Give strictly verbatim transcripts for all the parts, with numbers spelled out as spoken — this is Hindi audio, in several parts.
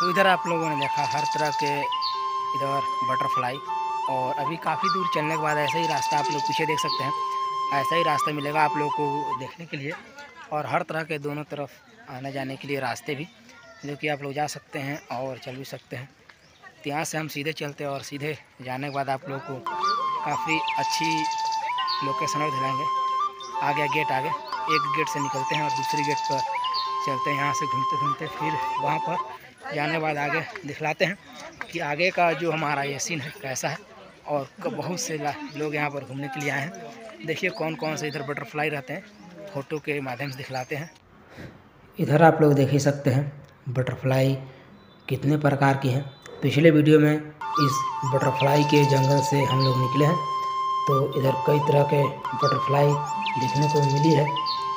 तो इधर आप लोगों ने देखा हर तरह के इधर बटरफ्लाई, और अभी काफ़ी दूर चलने के बाद ऐसा ही रास्ता आप लोग पीछे देख सकते हैं, ऐसा ही रास्ता मिलेगा आप लोगों को देखने के लिए। और हर तरह के दोनों तरफ आने जाने के लिए रास्ते भी, जो कि आप लोग जा सकते हैं और चल भी सकते हैं। तो यहाँ से हम सीधे चलते हैं और सीधे जाने के बाद आप लोगों को काफ़ी अच्छी लोकेशन और दिलाएंगे। आ गया गेट, आगे एक गेट से निकलते हैं और दूसरी गेट पर चलते हैं। यहाँ से घूमते घूमते फिर वहाँ पर जाने के बाद आगे दिखलाते हैं कि आगे का जो हमारा ये सीन है कैसा है। और बहुत से लोग यहाँ पर घूमने के लिए आए हैं। देखिए कौन कौन से इधर बटरफ्लाई रहते हैं, फ़ोटो के माध्यम से दिखलाते हैं। इधर आप लोग देख ही सकते हैं बटरफ्लाई कितने प्रकार की हैं। पिछले वीडियो में इस बटरफ्लाई के जंगल से हम लोग निकले हैं, तो इधर कई तरह के बटरफ्लाई देखने को मिली है।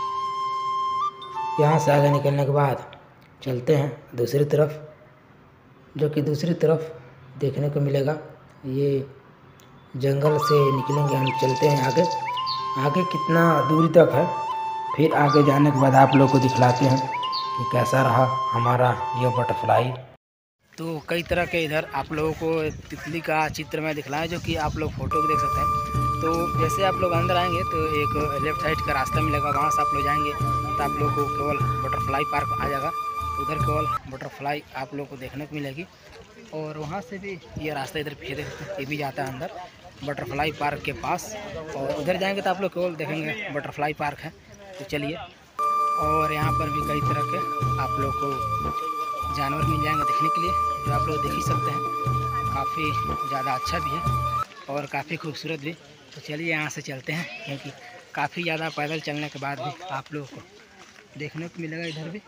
यहाँ से आगे निकलने के बाद चलते हैं दूसरी तरफ, जो कि दूसरी तरफ देखने को मिलेगा। ये जंगल से निकलेंगे हम, चलते हैं आगे। आगे कितना दूरी तक है, फिर आगे जाने के बाद आप लोग को दिखलाते हैं कि कैसा रहा हमारा ये बटरफ्लाई। तो कई तरह के इधर आप लोगों को तितली का चित्र में दिखलाएं, जो कि आप लोग फ़ोटो को देख सकते हैं। तो जैसे आप लोग अंदर आएंगे तो एक लेफ्ट साइड का रास्ता मिलेगा, वहाँ से आप लोग जाएंगे तो आप लोग को केवल बटरफ्लाई पार्क आ जाएगा। उधर केवल बटरफ्लाई आप लोग को देखने को मिलेगी। और वहाँ से भी ये रास्ता इधर फिर ये भी जाता है अंदर बटरफ्लाई पार्क के पास, और उधर जाएंगे तो आप लोग केवल देखेंगे बटरफ्लाई पार्क है। तो चलिए, और यहाँ पर भी कई तरह के आप लोग को जानवर मिल जाएंगे देखने के लिए, जो आप लोग देख ही सकते हैं। काफ़ी ज़्यादा अच्छा भी है और काफ़ी खूबसूरत भी। तो चलिए यहाँ से चलते हैं, क्योंकि काफ़ी ज़्यादा पैदल चलने के बाद भी आप लोगों को देखने को मिलेगा इधर भी,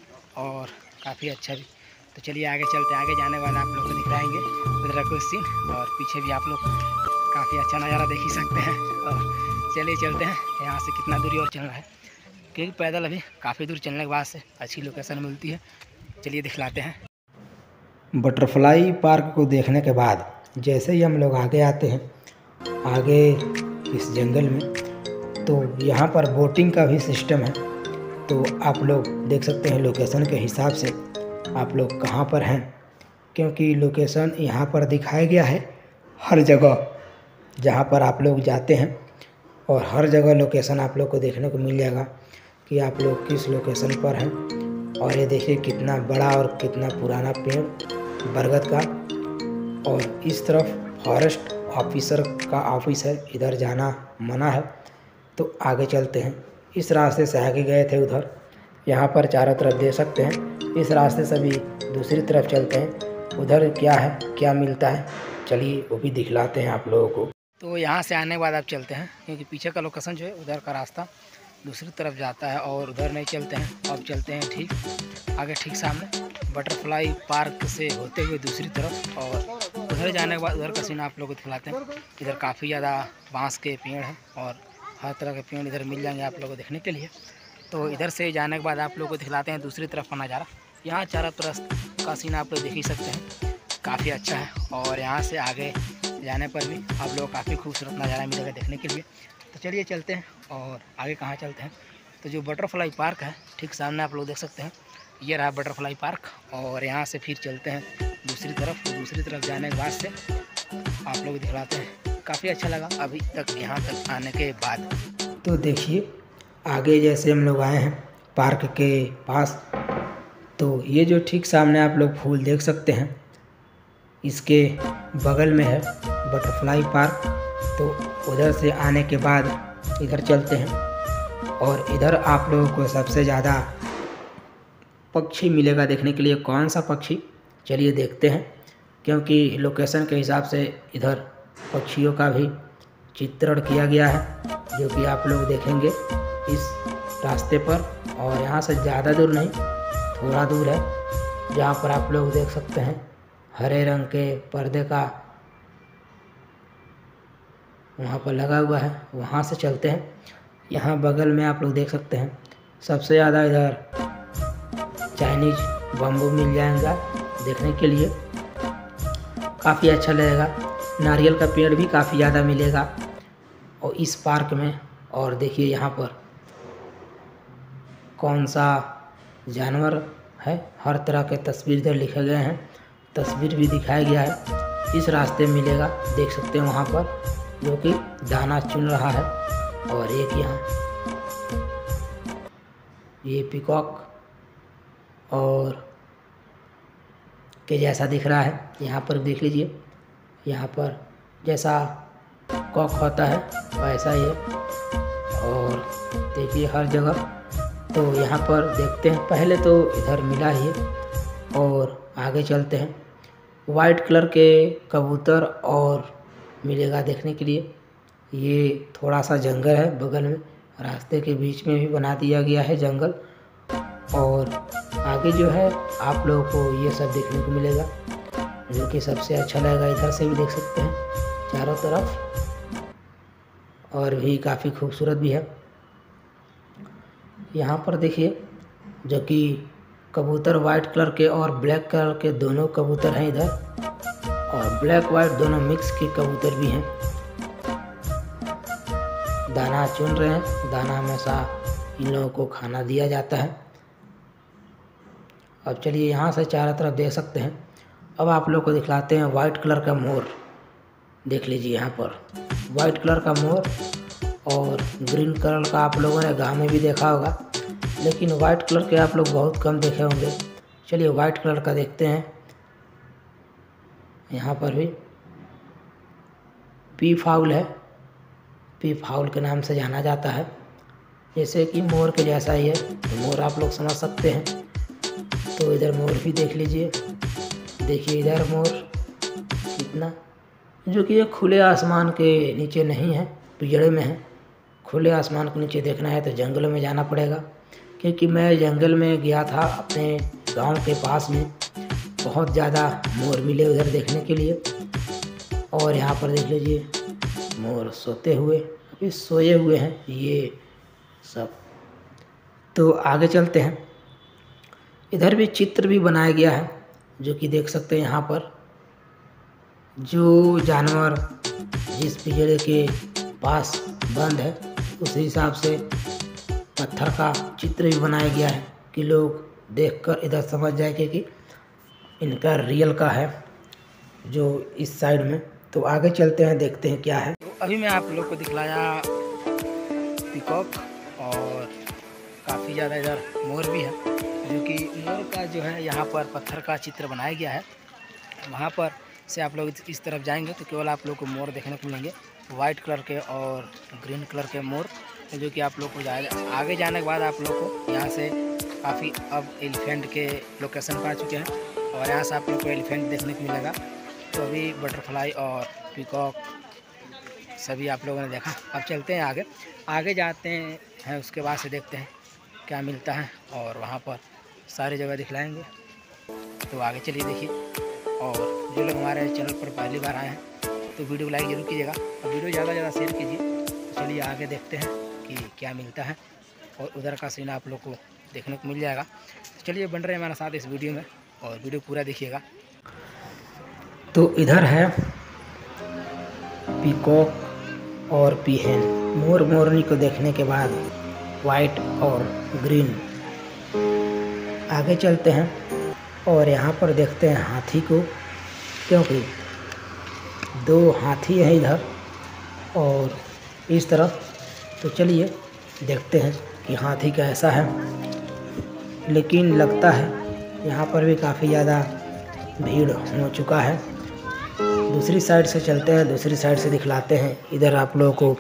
और काफ़ी अच्छा भी। तो चलिए आगे चलते हैं। आगे जाने वाला आप लोग को दिखाएंगे उधर का सीन, और पीछे भी आप लोग काफ़ी अच्छा नज़ारा देख ही सकते हैं। और चलिए चलते हैं, यहाँ से कितना दूरी और चलना है, क्योंकि पैदल अभी काफ़ी दूर चलने के बाद से अच्छी लोकेशन मिलती है। चलिए दिखलाते हैं। बटरफ्लाई पार्क को देखने के बाद जैसे ही हम लोग आगे आते हैं, आगे इस जंगल में, तो यहाँ पर बोटिंग का भी सिस्टम है। तो आप लोग देख सकते हैं लोकेशन के हिसाब से आप लोग कहाँ पर हैं, क्योंकि लोकेशन यहाँ पर दिखाया गया है हर जगह जहाँ पर आप लोग जाते हैं, और हर जगह लोकेशन आप लोग को देखने को मिल जाएगा कि आप लोग किस लोकेशन पर हैं। और ये देखिए कितना बड़ा और कितना पुराना पेड़ बरगद का, और इस तरफ फॉरेस्ट ऑफिसर का ऑफिस है, इधर जाना मना है। तो आगे चलते हैं। इस रास्ते से आगे गए थे उधर, यहाँ पर चारों तरफ देख सकते हैं। इस रास्ते से भी दूसरी तरफ चलते हैं, उधर क्या है क्या मिलता है, चलिए वो भी दिखलाते हैं आप लोगों को। तो यहाँ से आने के बाद आप चलते हैं, क्योंकि पीछे का लोकेशन जो है उधर का रास्ता दूसरी तरफ जाता है, और उधर नहीं चलते हैं। अब चलते हैं ठीक आगे, ठीक सामने बटरफ्लाई पार्क से होते हुए दूसरी तरफ, और उधर जाने के बाद उधर का सीन आप लोगों को दिखलाते हैं। इधर काफ़ी ज़्यादा बांस के पेड़ हैं, और हर तरह के पेड़ इधर मिल जाएंगे आप लोगों को देखने के लिए। तो इधर से जाने के बाद आप लोगों को दिखलाते हैं दूसरी तरफ का नज़ारा। यहाँ चारों तरफ का सीन आप लोग देख ही सकते हैं, काफ़ी अच्छा है। और यहाँ से आगे जाने पर भी आप लोग को काफ़ी खूबसूरत नज़ारा मिलेगा देखने के लिए। तो चलिए चलते हैं, और आगे कहाँ चलते हैं। तो जो बटरफ्लाई पार्क है ठीक सामने आप लोग देख सकते हैं, ये रहा बटरफ्लाई पार्क। और यहाँ से फिर चलते हैं दूसरी तरफ। तो दूसरी तरफ जाने के बाद से आप लोग दिखलाते हैं। काफ़ी अच्छा लगा अभी तक यहाँ तक आने के बाद। तो देखिए आगे जैसे हम लोग आए हैं पार्क के पास, तो ये जो ठीक सामने आप लोग फूल देख सकते हैं, इसके बगल में है बटरफ्लाई पार्क। तो उधर से आने के बाद इधर चलते हैं, और इधर आप लोगों को सबसे ज़्यादा पक्षी मिलेगा देखने के लिए। कौन सा पक्षी, चलिए देखते हैं, क्योंकि लोकेशन के हिसाब से इधर पक्षियों का भी चित्रण किया गया है, जो कि आप लोग देखेंगे इस रास्ते पर। और यहाँ से ज़्यादा दूर नहीं, थोड़ा दूर है, जहाँ पर आप लोग देख सकते हैं हरे रंग के पर्दे का वहाँ पर लगा हुआ है। वहाँ से चलते हैं। यहाँ बगल में आप लोग देख सकते हैं सबसे ज़्यादा इधर चाइनीज बम्बू मिल जाएगा देखने के लिए, काफ़ी अच्छा लगेगा। नारियल का पेड़ भी काफ़ी ज़्यादा मिलेगा और इस पार्क में। और देखिए यहाँ पर कौन सा जानवर है। हर तरह के तस्वीर इधर लिखे गए हैं, तस्वीर भी दिखाया गया है। इस रास्ते मिलेगा, देख सकते हैं वहाँ पर जो कि दाना चुन रहा है। और एक यहाँ ये पीकॉक और के जैसा दिख रहा है। यहाँ पर देख लीजिए, यहाँ पर जैसा कॉक होता है वैसा ही है। और देखिए हर जगह, तो यहाँ पर देखते हैं। पहले तो इधर मिला ही है और आगे चलते हैं। वाइट कलर के कबूतर और मिलेगा देखने के लिए। ये थोड़ा सा जंगल है बगल में, रास्ते के बीच में भी बना दिया गया है जंगल। और आगे जो है आप लोगों को ये सब देखने को मिलेगा, जो कि सबसे अच्छा लगेगा। इधर से भी देख सकते हैं चारों तरफ, और भी काफ़ी खूबसूरत भी है। यहाँ पर देखिए जो कि कबूतर वाइट कलर के और ब्लैक कलर के दोनों कबूतर हैं इधर, और ब्लैक वाइट दोनों मिक्स के कबूतर भी हैं। दाना चुन रहे हैं। दाना हमेशा इन लोगों को खाना दिया जाता है। अब चलिए यहाँ से चारों तरफ देख सकते हैं। अब आप लोग को दिखलाते हैं वाइट कलर का मोर। देख लीजिए यहाँ पर वाइट कलर का मोर, और ग्रीन कलर का आप लोगों ने गाँव में भी देखा होगा, लेकिन वाइट कलर के आप लोग बहुत कम देखे होंगे। चलिए वाइट कलर का देखते हैं। यहाँ पर भी पी फाउल है, पी फाउल के नाम से जाना जाता है। जैसे कि मोर के जैसा ही है, तो मोर आप लोग समझ सकते हैं। तो इधर मोर भी देख लीजिए, देखिए इधर मोर कितना, जो कि ये खुले आसमान के नीचे नहीं है, पिंजड़े में है। खुले आसमान के नीचे देखना है तो जंगलों में जाना पड़ेगा, क्योंकि मैं जंगल में गया था अपने गांव के पास में। बहुत ज़्यादा मोर मिले उधर देखने के लिए। और यहाँ पर देख लीजिए मोर सोते हुए, अभी सोए हुए हैं ये सब। तो आगे चलते हैं। इधर भी चित्र भी बनाया गया है, जो कि देख सकते हैं यहाँ पर जो जानवर जिस पिंजरे के पास बंद है उस हिसाब से पत्थर का चित्र भी बनाया गया है, कि लोग देखकर इधर समझ जाएंगे कि इनका रियल का है जो इस साइड में। तो आगे चलते हैं, देखते हैं क्या है। तो अभी मैं आप लोग को दिखलाया पीकॉक, और काफ़ी ज़्यादा इधर मोर भी है, जो कि मोर का जो है यहाँ पर पत्थर का चित्र बनाया गया है। वहाँ पर से आप लोग इस तरफ जाएंगे तो केवल आप लोग को मोर देखने को मिलेंगे, वाइट कलर के और ग्रीन कलर के मोर, जो कि आप लोग को जाएगा। आगे जाने के बाद आप लोग को यहाँ से काफ़ी अब एलिफेंट के लोकेशन पर आ चुके हैं, और यहाँ से आप लोग को एलिफेंट देखने को मिलेगा। तो अभी बटरफ्लाई और पीकॉक सभी आप लोगों ने देखा। अब चलते हैं आगे, आगे जाते हैं, उसके बाद से देखते हैं क्या मिलता है, और वहाँ पर सारी जगह दिखलाएंगे। तो आगे चलिए देखिए। और जो लोग हमारे चैनल पर पहली बार आए हैं तो वीडियो लाइक जरूर कीजिएगा, और वीडियो ज़्यादा ज़्यादा शेयर कीजिए। तो चलिए आगे देखते हैं कि क्या मिलता है, और उधर का सीन आप लोग को देखने को मिल जाएगा। तो चलिए बन रहे हैं हमारे साथ इस वीडियो में, और वीडियो पूरा देखिएगा। तो इधर है पीकॉक और पीहेन। मोर मोरनी को देखने के बाद वाइट और ग्रीन। आगे चलते हैं और यहाँ पर देखते हैं हाथी को, क्योंकि दो हाथी हैं इधर और इस तरफ। तो चलिए देखते हैं कि हाथी कैसा है। लेकिन लगता है यहाँ पर भी काफ़ी ज़्यादा भीड़ हो चुका है। दूसरी साइड से चलते हैं, दूसरी साइड से दिखलाते हैं। इधर आप लोगों को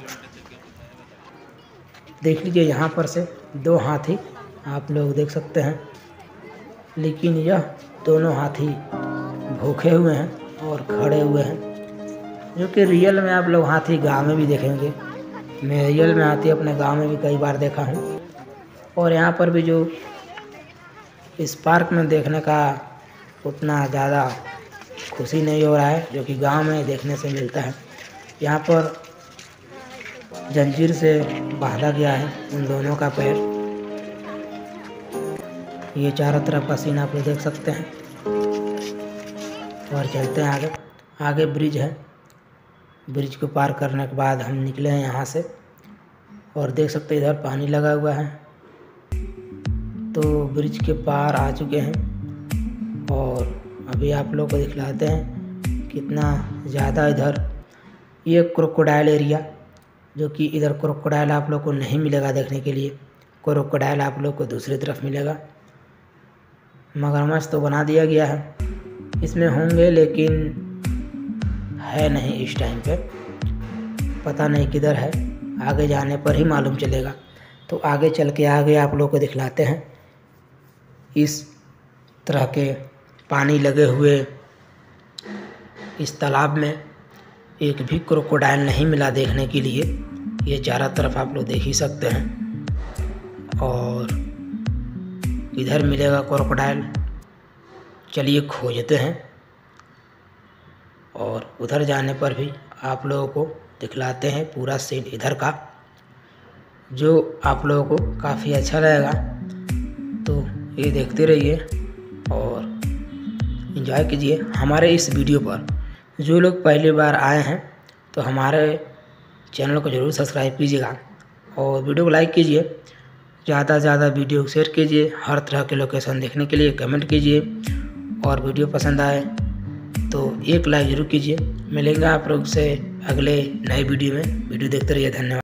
देख लीजिए, यहाँ पर से दो हाथी आप लोग देख सकते हैं, लेकिन यह दोनों हाथी भूखे हुए हैं और खड़े हुए हैं, जो कि रियल में आप लोग हाथी गांव में भी देखेंगे। मैं रियल में हाथी अपने गांव में भी कई बार देखा हूँ। और यहाँ पर भी जो इस पार्क में देखने का उतना ज़्यादा खुशी नहीं हो रहा है, जो कि गांव में देखने से मिलता है। यहाँ पर जंजीर से बांधा गया है उन दोनों का पैर। ये चारों तरफ का सीन आप लोग देख सकते हैं। और चलते हैं आगे। आगे ब्रिज है, ब्रिज को पार करने के बाद हम निकले हैं यहाँ से, और देख सकते हैं इधर पानी लगा हुआ है। तो ब्रिज के पार आ चुके हैं और अभी आप लोग को दिखलाते हैं कितना ज़्यादा इधर ये क्रोकोडाइल एरिया, जो कि इधर क्रोकोडाइल आप लोग को नहीं मिलेगा देखने के लिए। क्रोकोडाइल आप लोग को दूसरी तरफ मिलेगा। मगरमच्छ तो बना दिया गया है, इसमें होंगे लेकिन है नहीं इस टाइम पे, पता नहीं किधर है, आगे जाने पर ही मालूम चलेगा। तो आगे चल के आगे आप लोग को दिखलाते हैं। इस तरह के पानी लगे हुए इस तालाब में एक भी क्रोकोडाइल नहीं मिला देखने के लिए। ये चारों तरफ आप लोग देख ही सकते हैं। और इधर मिलेगा क्रोकोडाइल, चलिए खोजते हैं। और उधर जाने पर भी आप लोगों को दिखलाते हैं पूरा सीन इधर का, जो आप लोगों को काफ़ी अच्छा लगेगा। तो ये देखते रहिए और एंजॉय कीजिए हमारे इस वीडियो पर। जो लोग पहली बार आए हैं तो हमारे चैनल को ज़रूर सब्सक्राइब कीजिएगा और वीडियो को लाइक कीजिए, ज़्यादा से ज़्यादा वीडियो को शेयर कीजिए। हर तरह के लोकेशन देखने के लिए कमेंट कीजिए और वीडियो पसंद आए तो एक लाइक ज़रूर कीजिए। मिलेंगे आप लोग से अगले नए वीडियो में। वीडियो देखते रहिए। धन्यवाद।